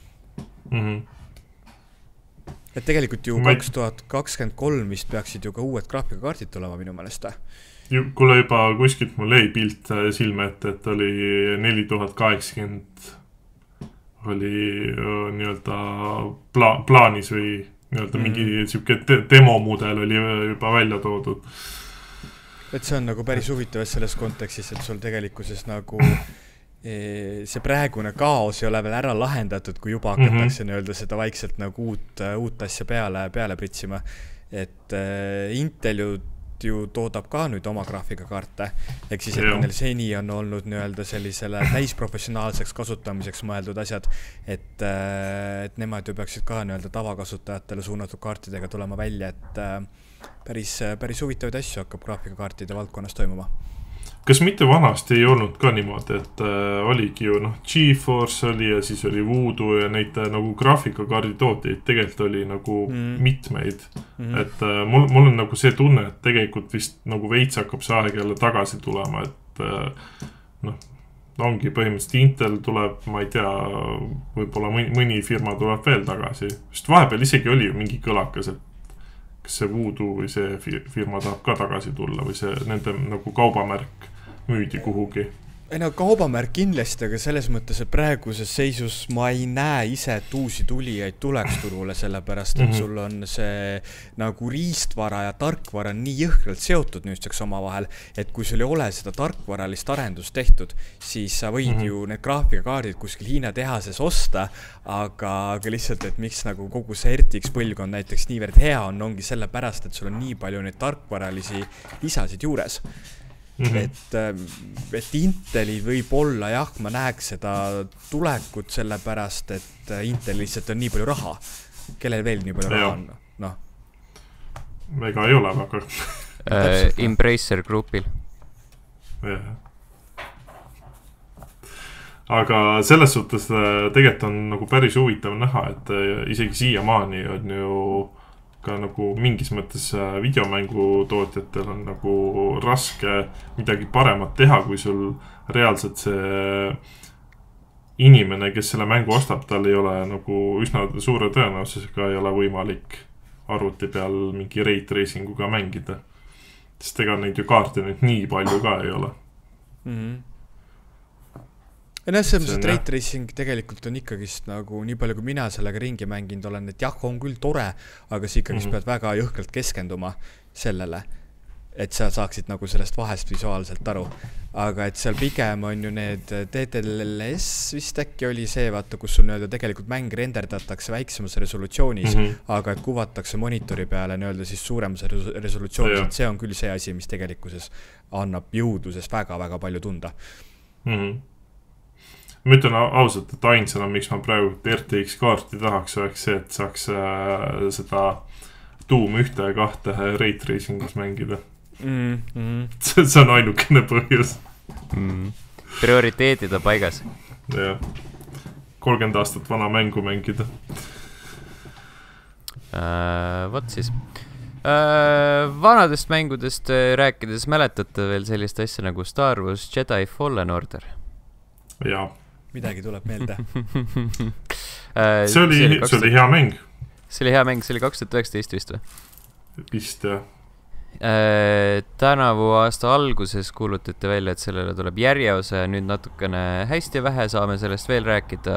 Et tegelikult ju 2023 vist peaksid ju ka uued graafikakaardid tulema minu meelest. Kuule juba kuskilt mul jäi pilt silme ette, et oli 4080 oli nii-öelda plaanis või nii-öelda mingi siuke demomudel oli juba välja toodud. Et see on nagu päris huvitav selles kontekstis, et sul tegelikkuses nagu see praegune kaos ei ole veel ära lahendatud, kui juba hakatakse nii-öelda seda vaikselt nagu uut asja peale pritsima. Et Intel ju toodab ka nüüd oma graafikakaarte, ehk siis, et neil seni on olnud nii-öelda sellisele täisprofessionaalseks kasutamiseks mõeldud asjad, et nemad ju peaksid ka nii-öelda tavakasutajatele suunatud kaartidega tulema välja, et päris huvitavaid asju hakkab graafikakaartide valdkonnas toimuma. Kas mitte vanasti ei olnud ka niimoodi, et oligi ju GeForce oli ja siis oli Voodoo ja neid nagu graafikakaardi tooteid tegelikult oli nagu mitmeid. Et mul on nagu see tunne, et tegelikult vist nagu veits hakkab see aeg jälle tagasi tulema, et ongi põhimõtteliselt Intel tuleb, ma ei tea, võib-olla mõni firma tuleb veel tagasi. Just vahepeal isegi oli ju mingi kõlakas, et kas see Voodoo või see firma tahab ka tagasi tulla või see nende nagu kaubamärk müüdi kuhugi? Ei no kaubamärk kindlasti, aga selles mõttes, et praeguses seisus ma ei näe ise, et uusi tulijaid tuleks turule, sellepärast, et sul on see nagu riistvara ja tarkvara nii jõhkralt seotud nüüdseks omavahel, et kui sul ei ole seda tarkvaralist arendust tehtud, siis sa võid ju need graafikakaardid kuskil Hiina tehases osta, aga lihtsalt, et miks nagu kogu see RTX põlvkond näiteks niivõrd hea ongi sellepärast, et sul on nii palju neid tarkvaralisi lisasid juures. Et Inteli võib olla, jah, ma näeks seda tulekut sellepärast, et Intel lihtsalt on nii palju raha. Kellel veel nii palju raha on? No. Ega ei ole väga. Embracer Groupil. Jah. Aga selles suhtes tegelikult on nagu päris huvitav näha, et isegi siiamaani on ju ka nagu mingis mõttes videomängu tootjatel on nagu raske midagi paremat teha, kui sul reaalselt see inimene, kes selle mängu ostab, tal ei ole nagu üsna suure tõenäosusega ei ole võimalik arvuti peal mingi ray tracinguga mängida. Sest ega neid ju kaarte nüüd nii palju ka ei ole. See ray tracing tegelikult on ikkagist nagu nii palju, kui mina sellega ringi mänginud olen, et jah, on küll tore, aga sa ikkagist pead väga jõhkralt keskenduma sellele, et sa saaksid nagu sellest vahest visuaalselt aru. Aga et seal pigem on ju need DLSS vist äkki oli see, vaata, kus sul nii-öelda tegelikult mäng renderdatakse väiksemas resolutsioonis, aga et kuvatakse monitori peale nii-öelda siis suuremas resolutsioonis, et see on küll see asi, mis tegelikkuses annab jõudluses väga-väga palju tunda. Ma ütlen ausalt, et ainsana, miks ma praegu RTX kaarti tahaks, oleks see, et saaks seda Doom 1 ja 2 ray tracingus mängida. See on ainukene põhjus. Prioriteedid on paigas. Jah. 30 aastat vana mängu mängida. Võt siis. Vanadest mängudest rääkides mäletate veel sellist asja nagu Star Wars Jedi Fallen Order? Jaa. Midagi tuleb meelde. See oli hea mäng. See oli hea mäng, see oli 2019 vist või? Vist, jah. Tänavu aasta alguses kuulutati välja, et sellele tuleb järjeosa ja nüüd natukene hästi vähe saame sellest veel rääkida.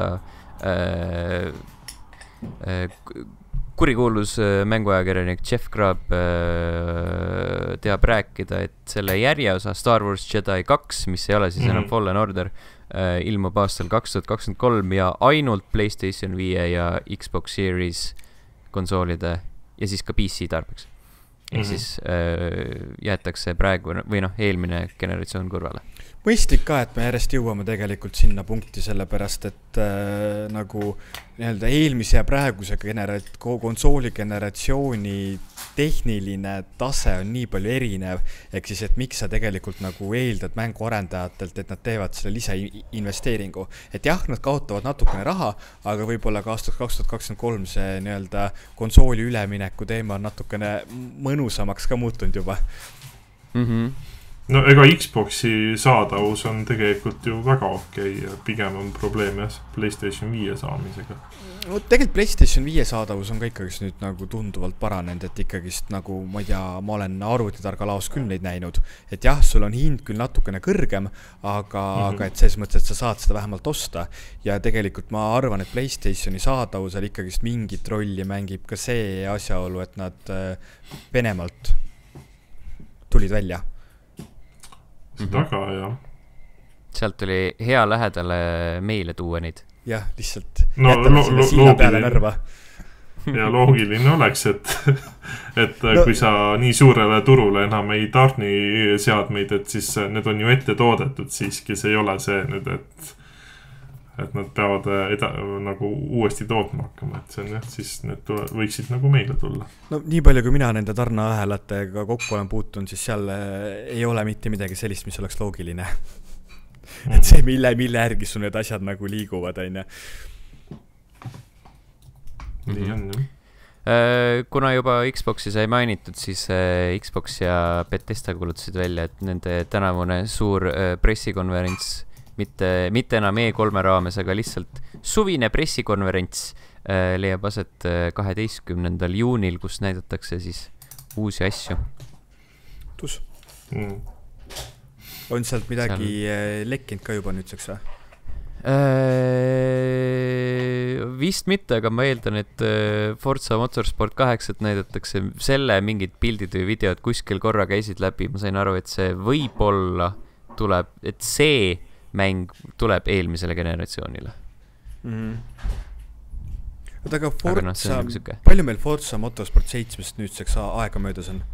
Kurikuulus mänguajakirjanik Jeff Grubb teab rääkida, et selle järjeosa Star Wars Jedi 2, mis ei ole siis enam Fallen Order, ilmub aastal 2023 ja ainult PlayStation 5 ja Xbox Series konsoolide ja siis ka PC tarbeks. Ehk siis jäetakse praegu või eelmine generatsioon kõrvale. mõistlik ka, et me järjest jõuame tegelikult sinna punkti, sellepärast et nagu nii-öelda eelmise ja praeguse konsooli generatsiooni tehniline tase on nii palju erinev, ehk siis, et miks sa tegelikult nagu eeldad mänguarendajatelt, et nad teevad selle lisainvesteeringu. Et jah, nad kaotavad natukene raha, aga võib-olla ka aastaks 2023 see nii-öelda konsooli ülemineku teema on natukene mõnusamaks ka muutunud juba. No ega Xboxi saadavus on tegelikult ju väga okei ja pigem on probleem jah PlayStation 5 saamisega. No tegelikult PlayStation 5 saadavus on ka ikkagist nüüd nagu tunduvalt paranenud, et ikkagist nagu, ma ei tea, ma olen arvutitarga laos küll neid näinud, et jah, sul on hind küll natukene kõrgem, aga et selles mõttes, et sa saad seda vähemalt osta ja tegelikult ma arvan, et PlayStationi saadavusel ikkagist mingit rolli mängib ka see asjaolu, et nad Venemaalt tulid välja. Taga, jah. Sealt oli hea lähedale meile tuua neid. Jah, lihtsalt jätame selle Siina peale nõrva. Ja loogiline oleks, et kui sa nii suurele turule enam ei tarni seadmeid, et siis need on ju ette toodetud siiski, see ei ole see nüüd, et nad peavad nagu uuesti tootma hakkama, et see on jah, siis need võiksid nagu meile tulla. No nii palju, kui mina nende tarneahelatega kokku olen puutunud, siis seal ei ole mitte midagi sellist, mis oleks loogiline. Et see, mille järgi su need asjad nagu liiguvad, on ja. Nii on, jah. Kuna juba Xboxi sai mainitud, siis Xbox ja Bethesda kuulutasid välja, et nende tänavune suur pressikonverents mitte enam E3 raames, aga lihtsalt suvine pressikonverents leiab aset 12. juunil, kus näidatakse siis uusi asju. Tus. On sealt midagi lekkinud ka juba nüüdseks või? Vist mitte, aga ma eeldan, et Forza Motorsport 8 näidatakse selle mingid pildid või videod kuskil korra käisid läbi. Ma sain aru, et see võib-olla tuleb, et see mäng tuleb eelmisele generatsioonile. Aga Forza, palju meil Forza Motorsport 7 nüüdseks aega möödas on?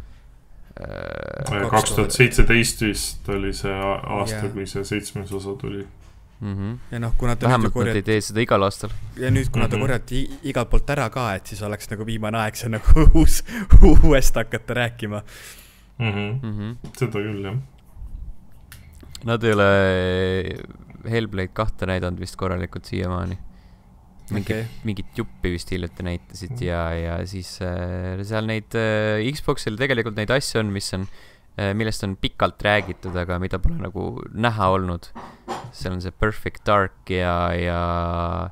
2017 vist oli see aasta, kui see 7. osa tuli. Ja kuna vähemalt nad ei tee seda igal aastal. Ja nüüd, kuna ta korjati igalt poolt ära ka, et siis oleks nagu viimane aeg see nagu uuest hakata rääkima. Seda küll, jah. Nad ei ole Hellblade 2 näidanud vist korralikult siiamaani. Mingit juppi vist hiljuti näitasid ja siis seal neid Xboxil tegelikult neid asju on, millest on pikalt räägitud, aga mida pole nagu näha olnud. Seal on see Perfect Dark ja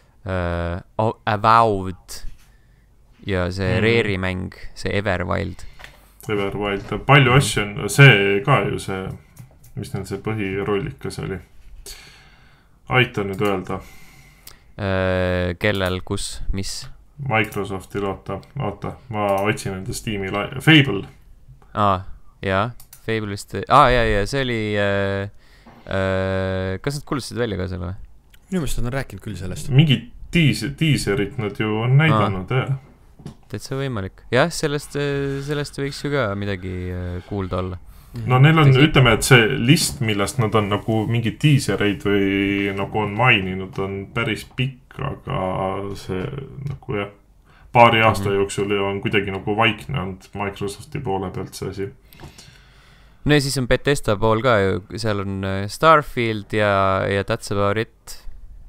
Avowed ja see Rare'i mäng, see Everwild. Palju asju on, see ka ju see, mis neil see põhirollikas oli. Aita nüüd öelda. Kellel, kus, mis? Microsoftil, oota, ma otsin enda Steam'i Fable. Jah, Fable vist, ja see oli kas nad kuulutasid välja ka selle või? Minu meelest nad on rääkinud küll sellest. Mingid tiiserit nad ju on näidanud, jah. Täitsa võimalik. Jah, sellest võiks ju ka midagi kuulda olla. No neil on, ütleme, et see list, millest nad on nagu mingid tiisereid või nagu on maininud, on päris pikk, aga see nagu jah, paari aasta jooksul on kuidagi nagu vaiknenud Microsofti poole pealt see asi. No ja siis on Bethesda pool ka ju, seal on Starfield ja That's About It.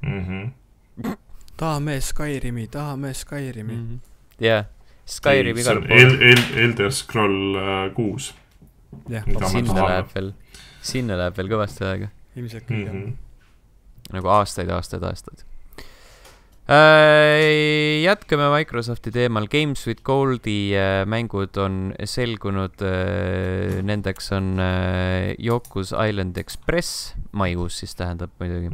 Tahame Skyrimi. Jah, Skyrim igal pool. Elder Scroll 6. Sinna läheb veel kõvasti aega. Ilmselt küll, nagu aastaid. Jätkame Microsofti teemal. Games with Goldi mängud on selgunud. Nendeks on Yoku's Island Express, maikuus siis tähendab muidugi.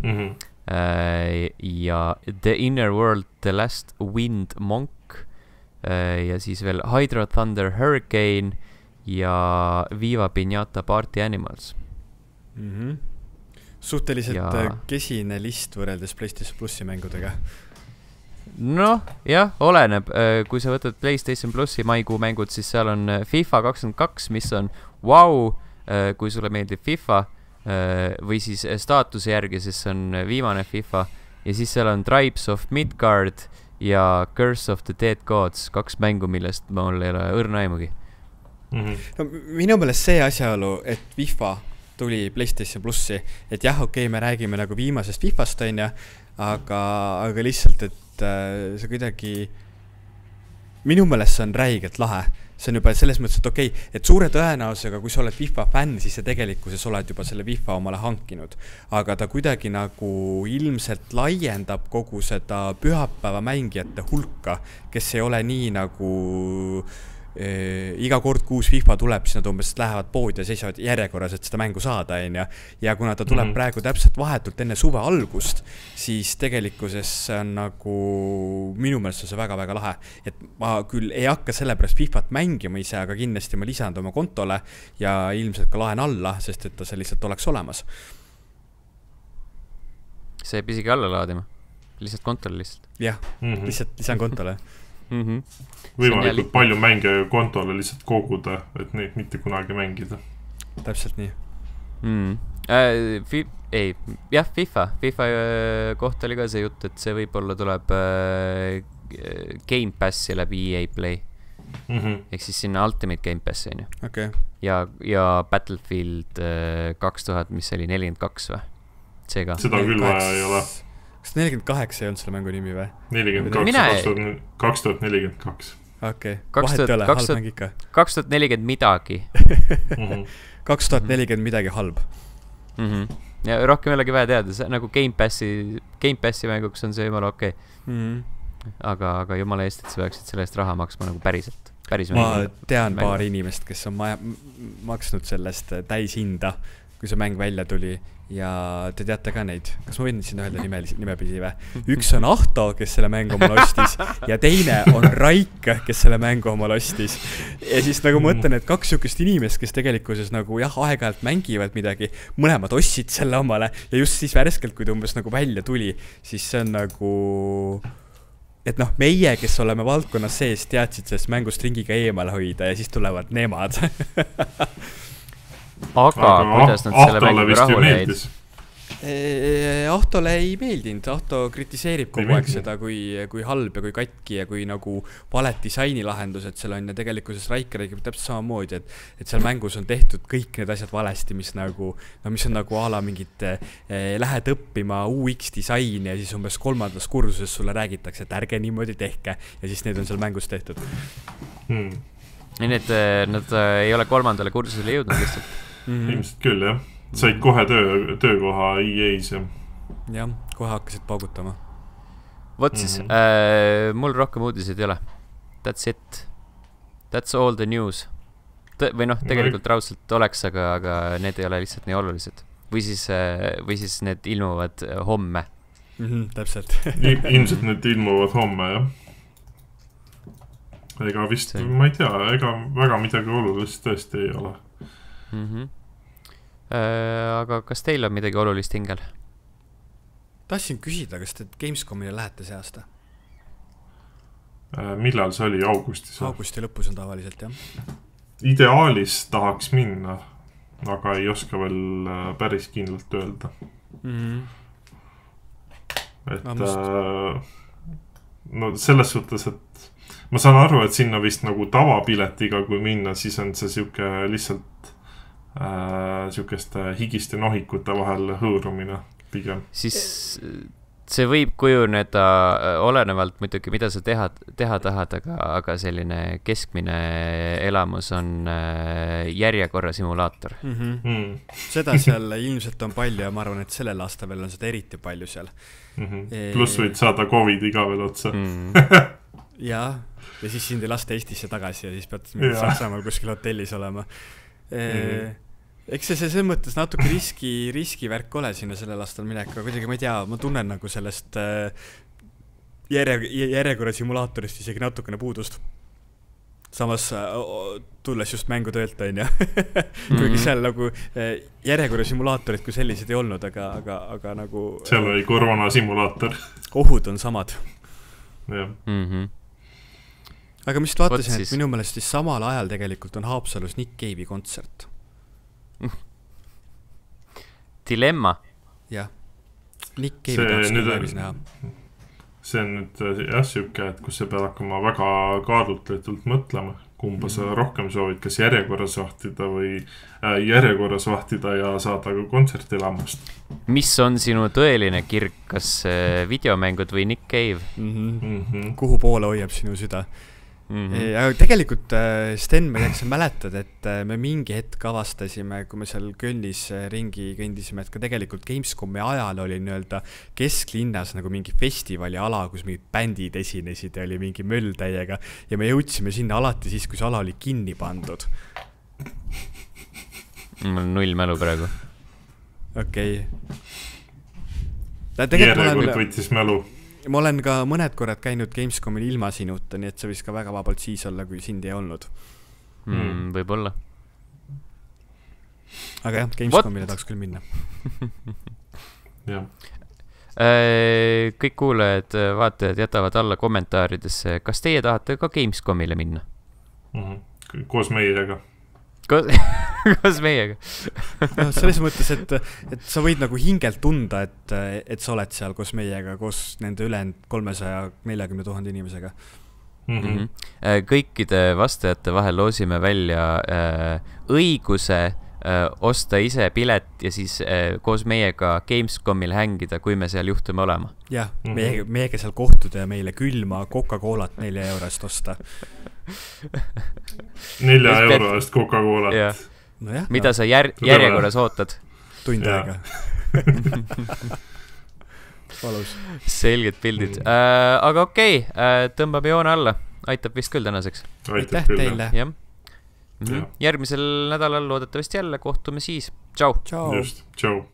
Ja The Inner World, The Last Wind Monk ja siis veel Hydro Thunder Hurricane ja Viva Piñata Party Animals. Suhteliselt kesine list võrreldes PlayStation Plussi mängudega. Noh, jah, oleneb. Kui sa võtad PlayStation Plussi maikuu mängud, siis seal on FIFA 22, mis on wow, kui sulle meeldib FIFA. või siis staatuse järgi, sest see on viimane FIFA ja siis seal on Tribes of Midgard ja Curse of the Dead Gods, 2 mängu, millest mul ei ole õrna aimugi. No, minu meelest see asjaolu, et FIFA tuli PlayStation Plussi, et jah, okei, me räägime nagu viimasest FIFast on ja, aga lihtsalt, et see kuidagi minu meelest see on räigelt lahe. See on juba selles mõttes, et okei, et suure tõenäosusega, kui sa oled FIFA fänn, siis sa tegelikkuses oled juba selle FIFA omale hankinud. Aga ta kuidagi nagu ilmselt laiendab kogu seda pühapäeva mängijate hulka, kes ei ole nii nagu iga kord, kui uus FIFA tuleb, siis nad umbes lähevad poodi ja seisavad järjekorras, et seda mängu saada, ja kuna ta tuleb praegu täpselt vahetult enne suve algust, siis tegelikkuses see on nagu minu meelest see väga-väga lahe. Et ma küll ei hakka sellepärast FIFAt mängima ise, aga kindlasti ma lisan oma kontole ja ilmselt ka laen alla, sest et ta see lihtsalt oleks olemas. See jääb isegi alla laadima. Lihtsalt kontole lihtsalt. Jah, lihtsalt lisan kontole. Võimalikult palju mänge kontole lihtsalt koguda, et neid mitte kunagi mängida. Täpselt nii. FIFA kohta oli ka see jutt, et see võib-olla tuleb Game Passi läbi EA Play. Ehk siis sinna Ultimate Game Passi on ju. Okay. Ja Battlefield 2000, mis oli 42 või? Seega. Seda küll vaja ei ole. Kas 48 ei olnud selle mängu nimi või? 42, 2042. Okei, vahet ei ole, halb mäng ikka. 2040 midagi. 2040 midagi halb. Ja rohkem jällegi vaja teada, see, nagu Game Passi mänguks on see jumala okei. Aga jumala eest, et sa peaksid selle eest raha maksma nagu päriselt. Ma tean paar inimest, kes on maksnud sellest täishinda, kui see mäng välja tuli. Ja te teate ka neid, kas ma võin sinna öelda nimepidi või? Üks on Ahto, kes selle mängu omal ostis ja teine on Raik, kes selle mängu omal ostis. Ja siis nagu mõtlen, et 2 sükest inimest, kes tegelikkuses nagu jah, aeg-ajalt mängivad midagi, mõlemad ostsid selle omale ja just siis värskelt, kui ta umbes nagu välja tuli, siis see on nagu et noh, meie, kes oleme valdkonnas sees, teadsid sellest mängust ringiga eemale hoida ja siis tulevad nemad. Aga kuidas nad selle mängu rahule jäid? Ahtole ei meeldinud. Ahto kritiseerib kogu aeg seda, kui halb ja kui katki ja kui nagu valet disainilahendus, et seal on ja tegelikkuses Raik räägib täpselt samamoodi, et seal mängus on tehtud kõik need asjad valesti, mis on nagu ala mingit lähed õppima UX disaini ja siis umbes 3. kursuses sulle räägitakse, et ärge niimoodi tehke ja siis need on seal mängus tehtud. Nii et nad ei ole 3. kursusele jõudnud lihtsalt. Ilmselt küll, jah. Said kohe töökoha EA-s ja. Jah, kohe hakkasid paugutama. Vot siis, mul rohkem uudiseid ei ole. That's it. That's all the news. Või noh, tegelikult raudselt oleks, aga need ei ole lihtsalt nii olulised. Või siis need ilmuvad homme. Täpselt. Ilmselt need ilmuvad homme, jah. Ega vist, ma ei tea, ega väga midagi olulist tõesti ei ole. Aga kas teil on midagi olulist hingel? Tahtsin küsida, kas te Gamescomile lähete see aasta? Millal see oli? Augustis? Augusti lõpus on tavaliselt, jah. Ideaalis tahaks minna, aga ei oska veel päris kindlalt öelda. Et no selles suhtes, et ma saan aru, et sinna vist nagu tavapiletiga, kui minna, siis on see siuke lihtsalt siukeste higiste nohikute vahel hõõrumine pigem. Siis see võib kujuneda olenevalt muidugi, mida sa teha tahad, aga selline keskmine elamus on järjekorra simulaator. Seda seal ilmselt on palju ja ma arvan, et sellel aasta veel on seda eriti palju seal. Plus võid saada COVID ka veel otsa. Ja siis sind ei lasta Eestisse tagasi ja siis pead Saksamaal kuskil hotellis olema. Eks see selles mõttes natuke riski värk ole sinna sellel aastal minek, aga kuidagi ma ei tea, ma tunnen nagu sellest järjekorra simulaatorist isegi natukene puudust. Samas tulles just mängutöölt on ja kuigi seal nagu järjekorra simulaatorid kui sellised ei olnud, aga nagu seal oli koroona simulaator. Ohud on samad. Jah. Aga mis vaatasin, et minu meelest siis samal ajal tegelikult on Haapsalus Nick Cave'i kontsert. Dilemma. jah. Nick Cave tahaks küll läbis näha. See on nüüd jah siuke, et kus sa pead hakkama väga kaalutletult mõtlema, kumba sa rohkem soovid, kas järjekorras vahtida või järjekorras vahtida ja saada ka kontsertilamust. Mis on sinu tõeline kirg, kas videomängud või Nick Cave? Kuhu poole hoiab sinu süda? Aga tegelikult, Sten, ma ei tea, kas sa mäletad, et me mingi hetk avastasime, kui me seal Kölnis ringi kõndisime, et ka tegelikult Gamescomi ajal oli nii-öelda kesklinnas nagu mingi festivali ala, kus mingid bändid esinesid ja oli mingi möll täiega ja me jõudsime sinna alati siis, kui see ala oli kinni pandud. Mul on null mälu praegu. Okei. Järjekord võttis mälu. Ma olen ka mõned korrad käinud Gamescomil ilma sinuta, nii et see võis ka väga vabalt siis olla, kui sind ei olnud. Võib-olla. Aga jah, Gamescomile tahaks küll minna. jah. Kõik kuulajad, vaatajad jätavad alla kommentaaridesse. Kas teie tahate ka Gamescomile minna? Koos meiega. Koos meiega. No, selles mõttes, et sa võid nagu hingelt tunda, et sa oled seal koos meiega, koos nende ülejäänud 340 000 inimesega. Kõikide vastajate vahel loosime välja õiguse osta ise pilet ja siis koos meiega Gamescomil hängida, kui me seal juhtume olema. Jah, meiega seal kohtuda ja meile külma Coca-Colat 4 eurost osta. 4 eurost Coca-Colat. No jah, mida sa järjekorras ootad? Tund aega. Valus. Selged pildid. Aga okei, tõmbame joone alla. Aitab vist küll tänaseks. Aitäh teile. Järgmisel nädalal loodetavasti jälle kohtume siis. Tšau. Just, tšau.